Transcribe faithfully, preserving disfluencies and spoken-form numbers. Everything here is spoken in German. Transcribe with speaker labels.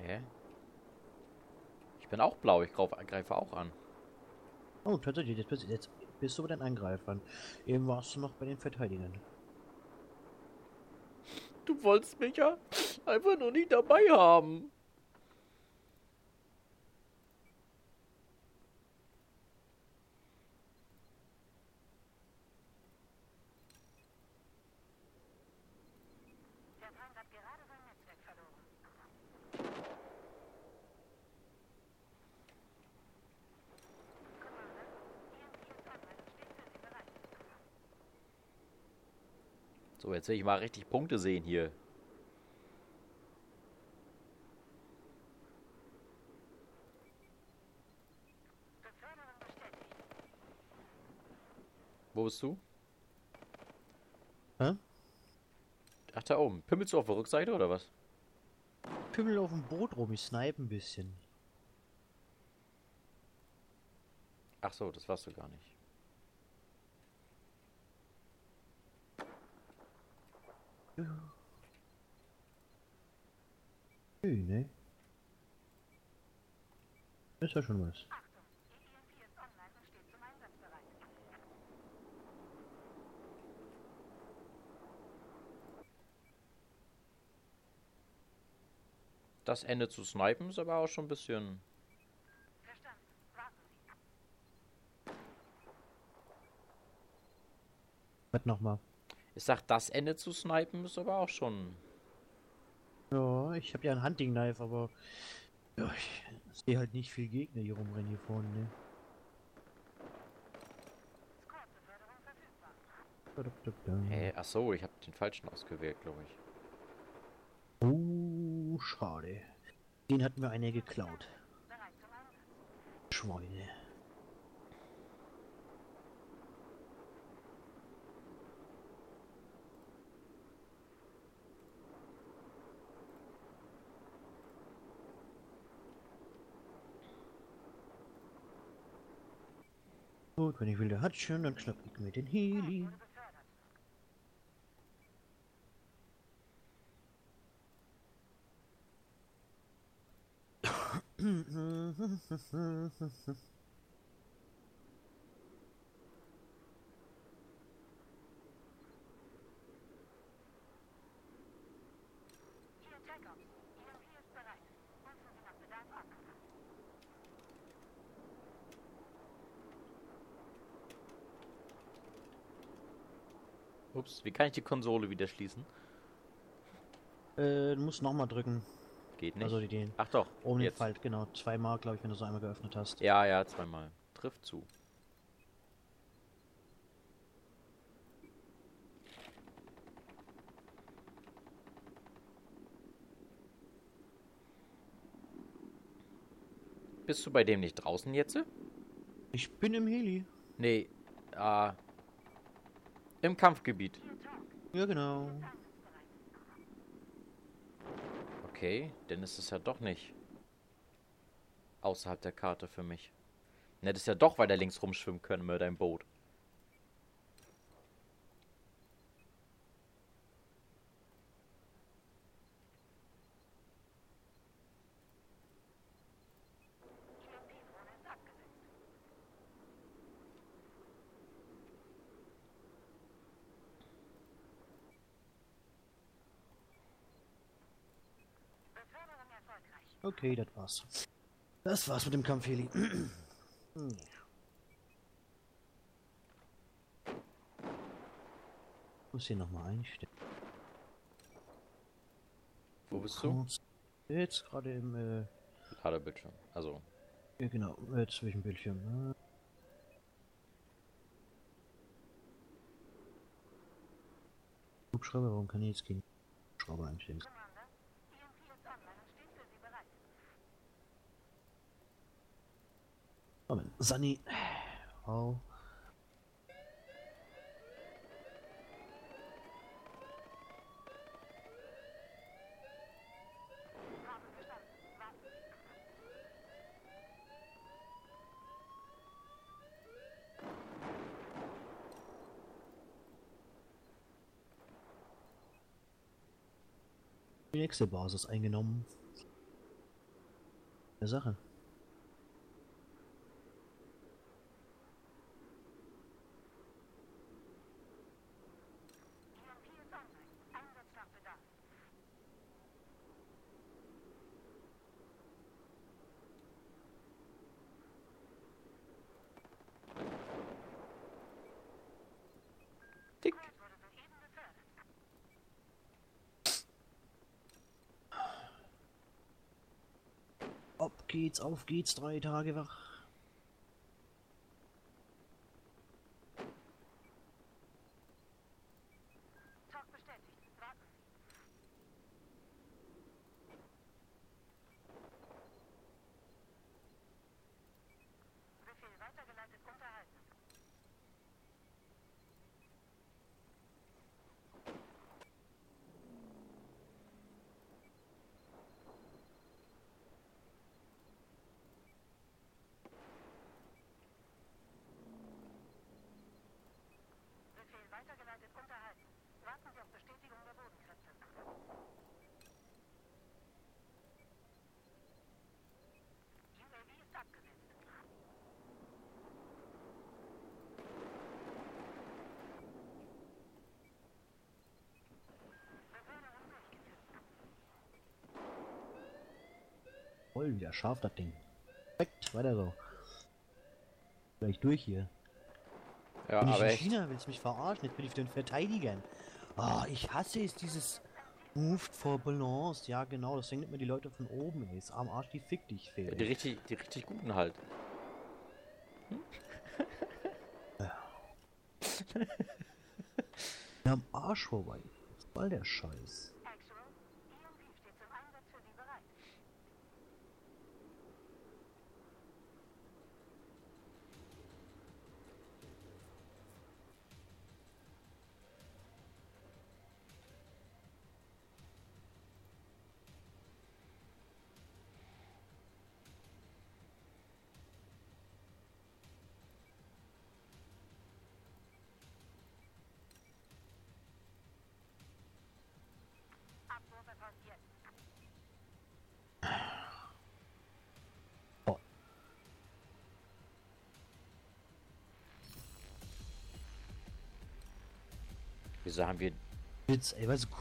Speaker 1: Hä? Ich bin auch blau, ich greife auch an.
Speaker 2: Oh, tatsächlich, jetzt bist, jetzt bist du bei den Angreifern. Eben warst du noch bei den Verteidigern.
Speaker 1: Du wolltest mich ja einfach nur nicht dabei haben.
Speaker 3: Der Feind hat gerade sein Netzwerk verloren. Commander, E M P ist online und steht für Sie bereit.
Speaker 1: So, jetzt will ich mal richtig Punkte sehen hier.
Speaker 3: Beförderung bestätigt.
Speaker 1: Wo bist du?
Speaker 2: Hä?
Speaker 1: Ach, da oben. Pimmelst du auf der Rückseite oder was?
Speaker 2: Pimmel auf dem Boot rum, ich snipe ein bisschen.
Speaker 1: Ach so, das warst du gar nicht.
Speaker 2: Nö, ne? Das ist ja schon was.
Speaker 3: Achtung, die E M P ist online und steht zum Einsatz bereit.
Speaker 1: Das Ende zu snipen ist aber auch schon ein bisschen...
Speaker 3: Verstanden. Warten Sie.
Speaker 2: Was nochmal?
Speaker 1: Ich sag, das Ende zu snipen ist aber auch schon...
Speaker 2: Ja, ich habe ja ein Hunting Knife, aber ja, ich sehe halt nicht viel Gegner hier rumrennen hier vorne, ne?
Speaker 3: Squad-Beförderung verfügbar.
Speaker 2: Da, da, da, da.
Speaker 1: Hä? Ach so, ich habe den falschen ausgewählt, glaube ich.
Speaker 2: Oh, schade. Den hat mir einer geklaut.
Speaker 3: Bereit zum Einsatz.
Speaker 2: Schweine. Gut, wenn ich will, der hat schon, dann schnapp ich mir den Heli.
Speaker 3: Wurde befördert. Hier Jacobs. E M P ist bereit. Rufen Sie nach Bedarf ab.
Speaker 1: Ups, wie kann ich die Konsole wieder schließen?
Speaker 2: Äh, du musst nochmal drücken.
Speaker 1: Geht nicht.
Speaker 2: Also die den.
Speaker 1: Ach doch,
Speaker 2: Um den
Speaker 1: jetzt.
Speaker 2: Fall, genau. Zweimal, glaube ich, wenn du so einmal geöffnet hast.
Speaker 1: Ja, ja, zweimal. Trifft zu. Bist du bei dem nicht draußen jetzt?
Speaker 2: Ich bin im Heli.
Speaker 1: Nee, äh, im Kampfgebiet.
Speaker 3: Hier Talk.
Speaker 2: Ja, genau.
Speaker 3: Einsatzbereit.
Speaker 1: Okay, dann ist es ja doch nicht außerhalb der Karte für mich. Ne, das ist ja doch weiter links rumschwimmen können mit deinem Boot.
Speaker 3: E M P-Drohne ist abgesetzt. Beförderung erfolgreich.
Speaker 2: Okay, das war's. Das war's mit dem Kampfheli. Hm. Muss hier nochmal einstellen.
Speaker 1: Wo bist du?
Speaker 2: Kurz. Jetzt gerade im, äh,
Speaker 1: Ladebildschirm. Also,
Speaker 2: ja, genau, äh, Zwischenbildschirm. Äh, Hubschrauber, warum kann ich jetzt keinen Hubschrauber einstellen?
Speaker 3: Commander, E M P ist online und steht für Sie bereit.
Speaker 2: Moment, Sunny. Oh.
Speaker 3: Haben verstanden. Warten Sie.
Speaker 2: Die nächste Basis eingenommen. Eine Sache.
Speaker 3: E M P ist online. Einsatz nach Bedarf.
Speaker 1: Tick.
Speaker 3: Fred wurde soeben befördert.
Speaker 2: Ab geht's, auf geht's, drei Tage wach.
Speaker 3: Talk bestätigt. Warten Sie. Befehl weitergeleitet unterhalten. Befehl weitergeleitet unterhalten. Warten Sie auf Bestätigung der Bodenkräfte. U A V ist abgesetzt. Beförderung durchgeführt.
Speaker 2: Voll wieder scharf, das Ding. Perfekt, weiter so. Gleich durch hier.
Speaker 1: Ja,
Speaker 2: Bin ich
Speaker 1: aber
Speaker 2: in
Speaker 1: echt.
Speaker 2: China, willst du mich verarschen? Jetzt bin ich für den Verteidigern. Ah, ich hasse es, dieses Moved for Balance. Ja, genau, das denkt mir die Leute von oben, ey. Ist am Arsch, die fick dich,
Speaker 1: Ja,
Speaker 2: Fehler.
Speaker 1: die richtig, die richtig guten halt.
Speaker 2: Wir haben Arsch vorbei. Was soll der Scheiß?
Speaker 3: Actual. E M P steht zum Einsatz für Sie bereit. Abwurf erfolgt jetzt.
Speaker 2: Oh,
Speaker 1: Wieso haben wir
Speaker 2: Witz, ey, was